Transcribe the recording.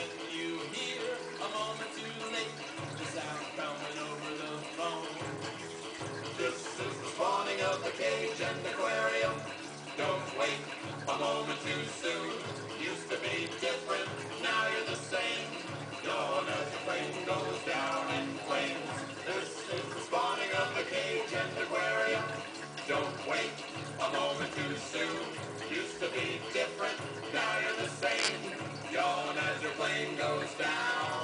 when you hear a moment too late, the sound coming over the phone. This is the spawning of the cage and aquarium. Don't wait a moment too soon. Used to be different, now you're the same. Yawn as the flame goes down in flames. This is the spawning of the cage and aquarium. Don't wait a moment too soon. Used to be different, now you're the same. Yawn as your flame goes down.